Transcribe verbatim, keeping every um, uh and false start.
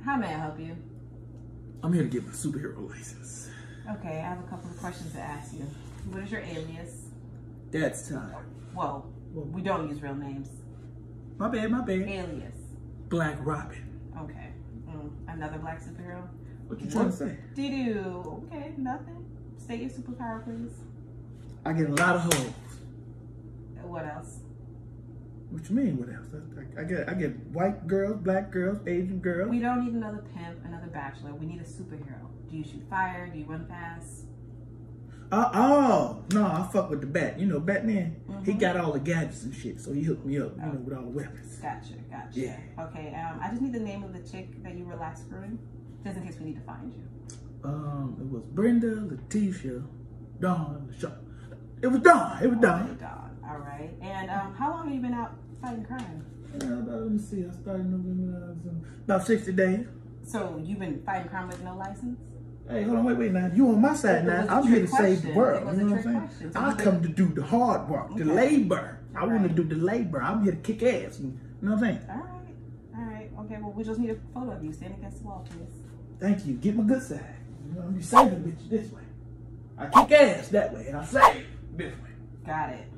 How may I help you? I'm here to get my superhero license. Okay, I have a couple of questions to ask you. What is your alias? That's time. Well, we don't use real names. My bad, my bad. Alias. Black Robin. Okay. Mm, another black superhero? What you trying to say? Do you do? Okay, nothing. State your superpower, please. I get a lot of hoes. What else? What you mean, what else? I, I, I get I get white girls, black girls, Asian girls. We don't need another pimp, another bachelor. We need a superhero. Do you shoot fire? Do you run fast? Uh, oh, no, I fuck with the Bat. You know, Batman, Mm-hmm. he got all the gadgets and shit, so he hooked me up, you Oh. know, with all the weapons. Gotcha, gotcha. Yeah. Okay, um, I just need the name of the chick that you were last screwing, just in case we need to find you. Um, it was Brenda, Letitia, Dawn, Shaw. It was Dawn. It was Dawn. Okay, Dawn. All right. And um, how long have you been out fighting crime? Uh, about, let me see. I started November, uh, about sixty days. So you've been fighting crime with no license? Hey, hold on, wait, wait now. You on my side It now. was a I'm here to trick save the question. world. It was You a know what I'm trick saying? question. So I you come did- to do the hard work, the Okay. labor. I All want to right. do the labor. I'm here to kick ass. You know what I'm saying? All right. All right. Okay, well, we just need a photo of you standing against the wall, please. Thank you. Get my good side. You know, I'm saving bitch this way. I kick ass that way, and I save this way. Got it.